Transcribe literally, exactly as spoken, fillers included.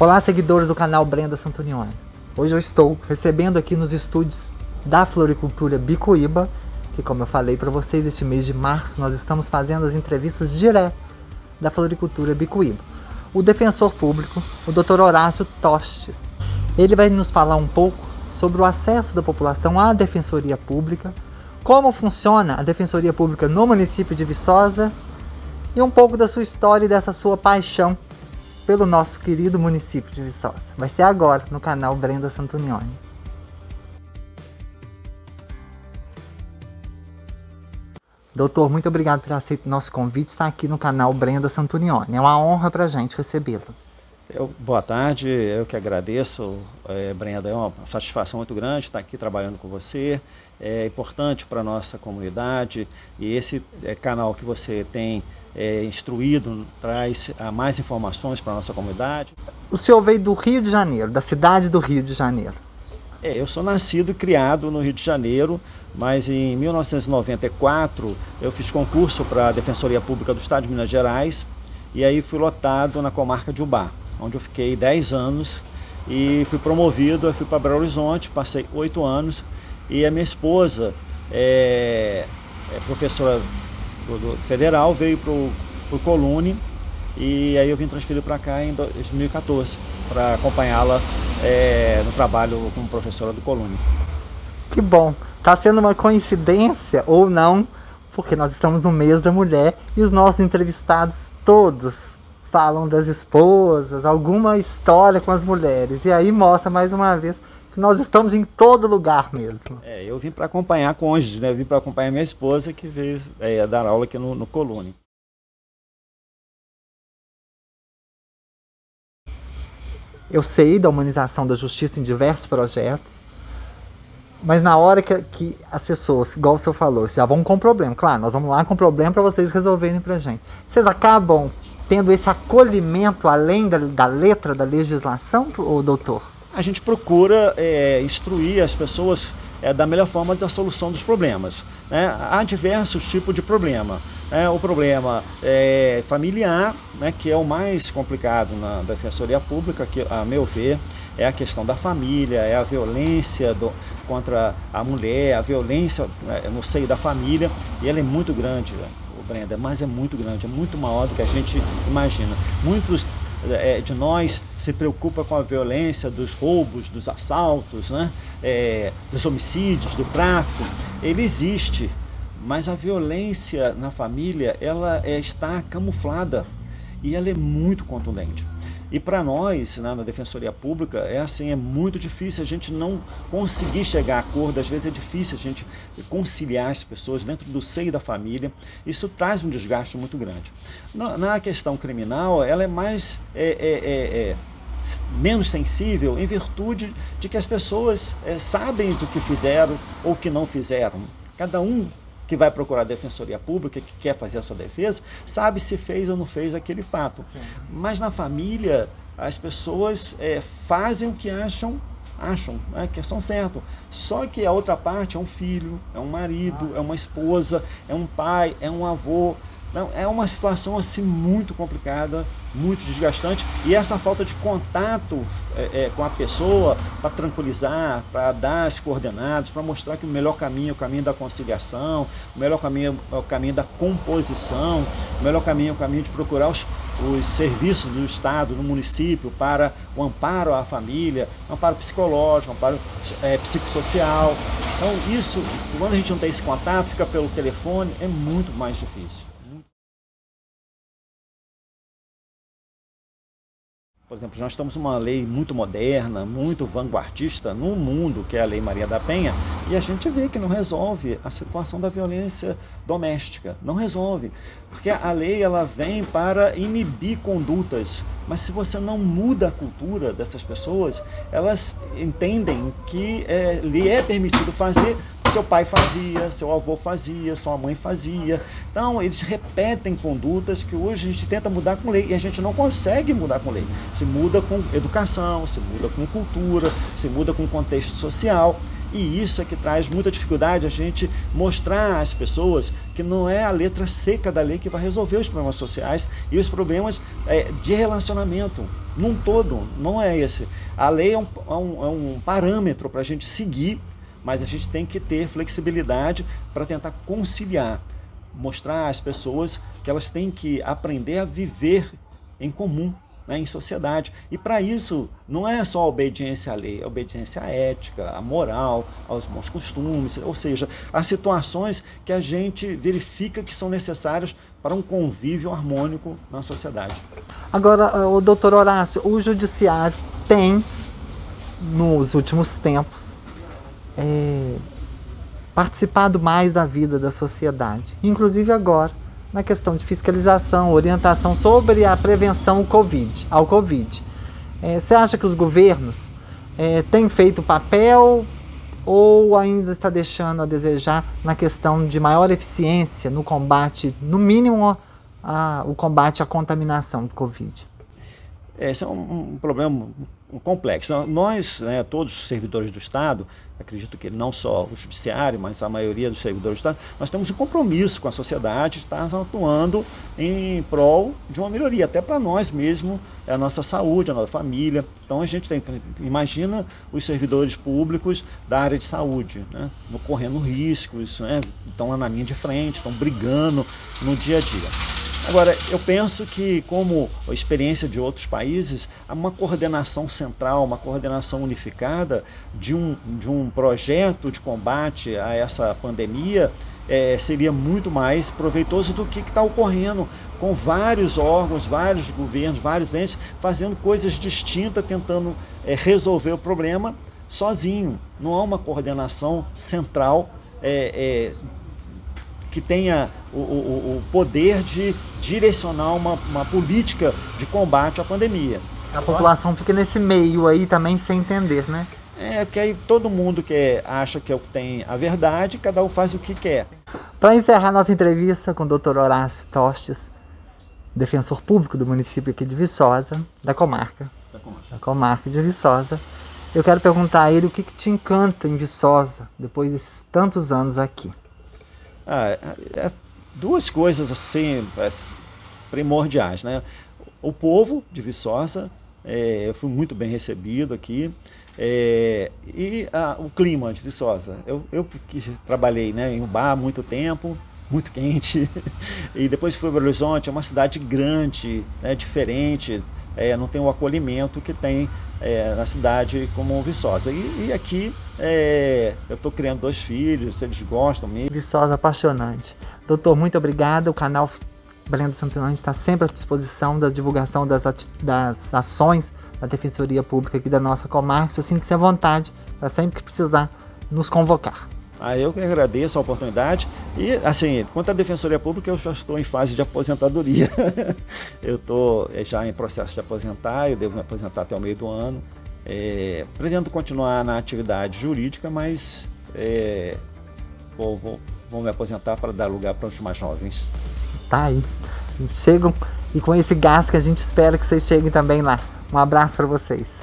Olá, seguidores do canal Brenda Santunione. Hoje eu estou recebendo aqui nos estúdios da Floricultura Bicuíba, que, como eu falei para vocês, este mês de março nós estamos fazendo as entrevistas direto da Floricultura Bicuíba. O defensor público, o doutor Horácio Tostes. Ele vai nos falar um pouco sobre o acesso da população à Defensoria Pública, como funciona a Defensoria Pública no município de Viçosa e um pouco da sua história e dessa sua paixão pelo nosso querido município de Viçosa. Vai ser agora no canal Brenda Santunione. Doutor, muito obrigado por aceitar o nosso convite, estar aqui no canal Brenda Santunione. É uma honra para a gente recebê-lo. Eu, boa tarde, eu que agradeço, é, Brenda, é uma satisfação muito grande estar aqui trabalhando com você, é importante para a nossa comunidade e esse é, canal que você tem é, instruído traz a, mais informações para a nossa comunidade. O senhor veio do Rio de Janeiro, da cidade do Rio de Janeiro. É, eu sou nascido e criado no Rio de Janeiro, mas em mil novecentos e noventa e quatro eu fiz concurso para a Defensoria Pública do Estado de Minas Gerais e aí fui lotado na comarca de Ubá, onde eu fiquei dez anos e fui promovido, eu fui para Belo Horizonte, passei oito anos e a minha esposa é, é professora do, do federal, veio para o Colune e aí eu vim transferido para cá em dois mil e quatorze para acompanhá-la é, no trabalho como professora do Colune. Que bom! Está sendo uma coincidência ou não, porque nós estamos no mês da mulher e os nossos entrevistados todos falam das esposas, alguma história com as mulheres. E aí mostra mais uma vez que nós estamos em todo lugar mesmo. É, eu vim para acompanhar cônjuge, né? Eu vim para acompanhar minha esposa que veio é, dar aula aqui no, no Colune. Eu sei da humanização da justiça em diversos projetos, mas na hora que, que as pessoas, igual o senhor falou, já vão com problema. Claro, nós vamos lá com problema para vocês resolverem para a gente. Vocês acabam tendo esse acolhimento além da, da letra da legislação, ô, doutor? A gente procura é, instruir as pessoas é, da melhor forma da solução dos problemas, né? Há diversos tipos de problema. Né? O problema é, familiar, né, que é o mais complicado na Defensoria Pública, que, a meu ver, é a questão da família, é a violência do, contra a mulher, a violência né, no seio da família, e ela é muito grande, né? Brenda, mas é muito grande, é muito maior do que a gente imagina. Muitos é, de nós se preocupam com a violência dos roubos, dos assaltos, né? é, dos homicídios, do tráfico. Ele existe, mas a violência na família ela é, está camuflada e ela é muito contundente. E para nós, né, na Defensoria Pública, é assim, é muito difícil a gente não conseguir chegar a acordo, às vezes é difícil a gente conciliar as pessoas dentro do seio da família, isso traz um desgaste muito grande. Na, na questão criminal, ela é mais, é, é, é, é, menos sensível em virtude de que as pessoas é, sabem do que fizeram ou que não fizeram. Cada um que vai procurar a Defensoria Pública, que quer fazer a sua defesa, sabe se fez ou não fez aquele fato. Sim. Mas na família, as pessoas é, fazem o que acham, acham né, que são certo. Só que a outra parte é um filho, é um marido, ah. é uma esposa, é um pai, é um avô. Não, é uma situação assim muito complicada, muito desgastante, e essa falta de contato é, é, com a pessoa para tranquilizar, para dar as coordenadas, para mostrar que o melhor caminho é o caminho da conciliação, o melhor caminho é o caminho da composição, o melhor caminho é o caminho de procurar os, os serviços do Estado, do município, para o amparo à família, amparo psicológico, amparo é, psicossocial. Então isso, quando a gente não tem esse contato, fica pelo telefone, é muito mais difícil. Por exemplo, nós temos uma lei muito moderna, muito vanguardista no mundo, que é a Lei Maria da Penha, e a gente vê que não resolve a situação da violência doméstica, não resolve, porque a lei ela vem para inibir condutas, mas se você não muda a cultura dessas pessoas, elas entendem que é, lhe é permitido fazer, seu pai fazia, seu avô fazia, sua mãe fazia. Então, eles repetem condutas que hoje a gente tenta mudar com lei e a gente não consegue mudar com lei. Se muda com educação, se muda com cultura, se muda com contexto social. E isso é que traz muita dificuldade a gente mostrar às pessoas que não é a letra seca da lei que vai resolver os problemas sociais e os problemas é, de relacionamento num todo, não é esse. A lei é um, é um, é um parâmetro para a gente seguir, mas a gente tem que ter flexibilidade para tentar conciliar, mostrar às pessoas que elas têm que aprender a viver em comum, né, em sociedade. E para isso não é só a obediência à lei, é a obediência à ética, à moral, aos bons costumes, ou seja, há situações que a gente verifica que são necessárias para um convívio harmônico na sociedade. Agora, o doutor Horácio, o judiciário tem, nos últimos tempos, é, participado mais da vida da sociedade, inclusive agora, na questão de fiscalização, orientação sobre a prevenção ao Covid. Ao COVID. É, você acha que os governos é, têm feito o papel ou ainda está deixando a desejar na questão de maior eficiência no combate, no mínimo, a, o combate à contaminação do Covid? Esse é um, um problema complexo. Nós, né, todos os servidores do Estado, acredito que não só o judiciário, mas a maioria dos servidores do Estado, nós temos um compromisso com a sociedade de estar atuando em prol de uma melhoria, até para nós mesmos, a nossa saúde, a nossa família. Então a gente tem, imagina os servidores públicos da área de saúde, né, correndo riscos, né, estão lá na linha de frente, estão brigando no dia a dia. Agora, eu penso que, como a experiência de outros países, há uma coordenação central, uma coordenação unificada de um, de um projeto de combate a essa pandemia é, seria muito mais proveitoso do que está ocorrendo com vários órgãos, vários governos, vários entes fazendo coisas distintas, tentando é, resolver o problema sozinho. Não há uma coordenação central é, é, que tenha o, o, o poder de direcionar uma, uma política de combate à pandemia. A população fica nesse meio aí também sem entender, né? É, que aí todo mundo que acha que tem a verdade, cada um faz o que quer. Para encerrar nossa entrevista com o doutor Horácio Tostes, defensor público do município aqui de Viçosa, da comarca, da comarca, da comarca de Viçosa, eu quero perguntar a ele o que, que te encanta em Viçosa, depois desses tantos anos aqui. Ah, é duas coisas assim primordiais, né? O povo de Viçosa, é, eu fui muito bem recebido aqui, é, e ah, o clima de Viçosa. Eu, eu que trabalhei, né, em um bar há muito tempo, muito quente, e depois fui para Belo Horizonte, é uma cidade grande, né, diferente, é, não tem o acolhimento que tem é, na cidade como Viçosa. E, e aqui é, eu estou criando dois filhos, eles gostam mesmo. Viçosa apaixonante. Doutor, muito obrigado. O canal Brenda Santononi está sempre à disposição da divulgação das, das ações da Defensoria Pública aqui da nossa comarca. Eu sinto-se à vontade para sempre que precisar nos convocar. Ah, eu que agradeço a oportunidade e, assim, quanto à Defensoria Pública, eu já estou em fase de aposentadoria. Eu estou já em processo de aposentar, eu devo me aposentar até o meio do ano. É, pretendo continuar na atividade jurídica, mas é, vou, vou, vou me aposentar para dar lugar para os mais jovens. Tá aí. Chegam e com esse gás que a gente espera que vocês cheguem também lá. Um abraço para vocês.